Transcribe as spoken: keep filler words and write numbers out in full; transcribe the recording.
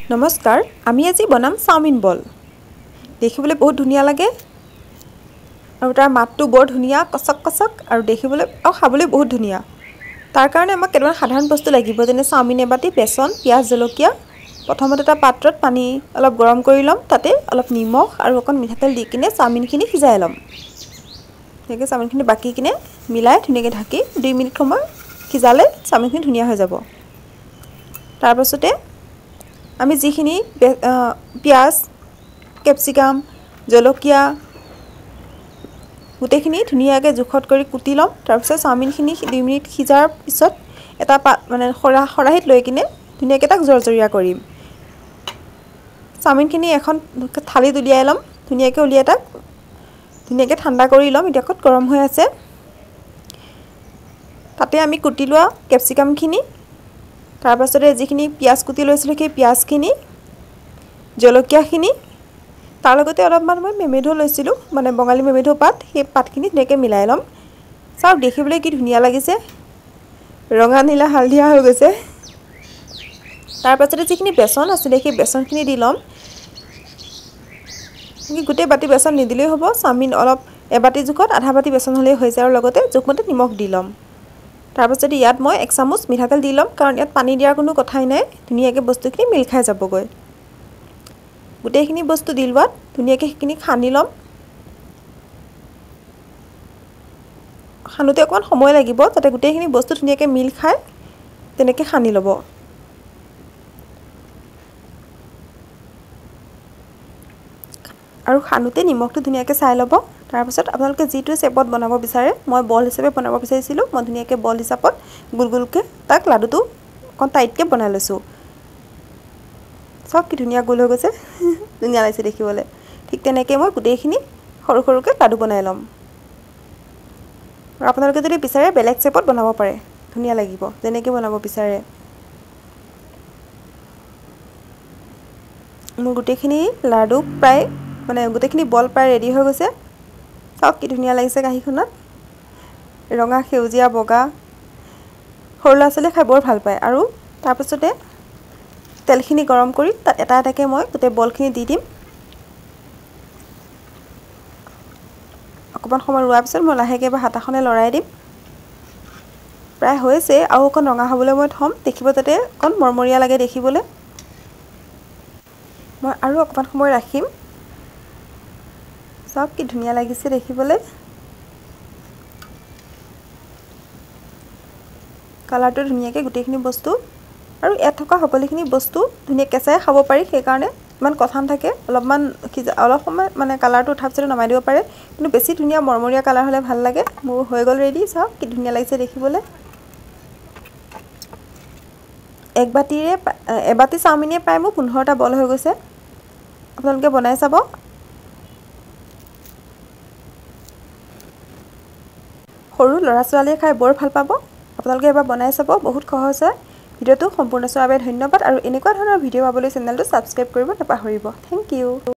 নমস্কাৰ আমি আজি বনাম চাওমিন বল দেখিবলৈ বহুত ধুনিয়া লাগে আৰু তাৰ মাতটো বৰ ধুনিয়া কচক কচক আৰু দেখিবলৈ আৰু খাবলৈ বহুত ধুনিয়া তাৰ কাৰণে আমাক কেইটামান সাধাৰণ বস্তু লাগিব যেনে চাওমিন এবাটি বেসন পিয়াজ জলকীয়া প্ৰথমতে এটা পাত্ৰত পানী অলপ গৰম কৰি লম তাতে অলপ নিমখ আৰু অকণ মিঠাতেল দি কিনে চাওমিনখিনি সিজাই লম হেগে চাওমিনখিনি বাকি কিনে মিলাই ধুনিয়াকৈ ঢাকি দুই মিনিট সময় সিজালে চাওমিনখিনি ধুনিয়া হৈ যাব তাৰ পাছতে আমি যিখিনি পিয়াজ ক্যাপসিকাম জলকীয়া গুটেখিনি ধুনিয়াকৈ জুখত কৰি কুটি লম তাৰ পিছত চাওমিনখিনি দুই মিনিট সিজাৰ পিছত এটা মানে খৰা খৰাহিত লৈ কিনে ধুনিয়াকৈ তাক জৰজৰীয়া কৰিম চাওমিনখিনি এখন থালিত উলিয়াই লম ধুনিয়াকৈ উলিয়াই তাক ধুনিয়াকৈ ঠাণ্ডা কৰি লম এতিয়া কত গৰম হৈ আছে তাতে আমি কুটি লোৱা ক্যাপসিকামখিনি তাৰ পাছতে যিখিনি পিয়াজ কুটি লৈছিল সেই পিয়াজখিনি জলকীয়াখিনি তাৰ লগতে অলপমান মই মেমেধো লৈছিলো মানে বঙালী মেমেধো পাত সেই পাতখিনি ধুনিয়াকৈ মিলাই লম চাও দেখিবলৈ কি ধুনিয়া লাগিছে ৰঙা নীলা হালধিয়া হৈ গৈছে তাৰ পাছতে যিখিনি বেসন আছিল সেই বেসনখিনি দি লম কি গুটে বাটি বেসন নিদিলেই হ'ব চাওমিন অলপ এবাটি জুখত আধা বাটি বেসন হলে হৈ যায় আৰু লগতে জুখমতে নিমখ দি লম তাৰ পাছতে ইয়াত মই এক চামুচ মিঠাতেল দি লম কাৰণ ইয়াত পানী দিয়াৰ কোনো কথাই নাই ধুনিয়াকৈ বস্তুখিনি মিল খাই যাবগৈ গুটেখিনি বস্তু দি লোৱাত ধুনিয়াকৈ সেইখিনি খানি লম খানুতে অকমান সময় লাগিব যাতে গুটেখিনি বস্তু ধুনিয়াকৈ মিল খায় তেনেকৈ খানি লব আৰু খানুতে নিমখটো ধুনিয়াকৈ চাই লব তাৰ পাছত আপোনালোকে যিটো শেপত বনাব বিচাৰে মই বল হিচাপে বনাব বিচাৰিছিলো মই ধুনিয়াকৈ বল হিচাপত গুলগুলকৈ তাক লাডুটো কোন টাইটকৈ বনাই লৈছো সব কি ধুনিয়া গোল হৈ গৈছে ধুনিয়া লাগিছে দেখিবলৈ ঠিক তেনেকৈ মই গুটেখিনি সৰু সৰুকৈ লাডু বনাই লম আৰু আপোনালোকে যদি বিচাৰে বেলেগ শেপত বনাব পাৰে ধুনিয়া লাগিব যেনেকৈ বনাব বিচাৰে মোৰ গুটেখিনি লাডু প্ৰায় মানে গুটেখিনি বল প্ৰায় ৰেডি হৈ গৈছে সব কি ধুনিয়া লাগিছে কাহিখনত ৰঙা সেউজিয়া বগা সৰু লাছলে খাই বৰ ভাল পায় আৰু তাৰ পাছতে তেলখিনি গৰম কৰি তাত এটা এটাকৈ মই গুটে বলখিনি দি দিম অকমান সময় ৰোৱাৰ পিছত মই লাহেকৈ বা হাতাখনে লৰাই দিম প্ৰায় হৈছে আৰু অকণ ৰঙা হ'বলৈ মই থম দেখিব যাতে অকণ মৰমৰীয়া লাগে দেখিবলৈ মই আৰু অকমান সময় ৰাখিম সব কি ধুনিয়া লাগিছে দেখিবলৈ কালাৰটো ধুনিয়াকৈ গুটেখিনি বস্তু আৰু ইয়াত থকা সকলোখিনি বস্তু ধুনিয়া কেঁচাই খাব পাৰি সেই কাৰণে ইমান কথা নাথাকে অলপমান অলপ সময় মানে কালাৰটো উঠাৰ পিছত নমাই দিব পাৰে কিন্তু বেছি ধুনিয়া মৰমৰীয়া কালাৰ হলে ভাল লাগে মোৰ হৈ গল ৰেডি সব কি ধুনিয়া লাগিছে দেখিবলৈ এক বাটিৰে এবাটি চাওমিনে প্ৰায় মোৰ পোন্ধৰটা বল হৈ গৈছে আপোনালোকে বনাই চাব সৰু লৰা ছোৱালীয়ে খাই বৰ ভাল পাব আপোনালোকে এবাৰ বনাই চাব বহুত সহজ হয় ভিডিওটো সম্পূৰ্ণ চোৱাৰ বাবে ধন্যবাদ আৰু এনেকুৱা ধৰণৰ ভিডিও পাবলৈ চেনেলটো সাবস্ক্ৰাইব কৰিব নাপাহৰিব থ্যাংক ইউ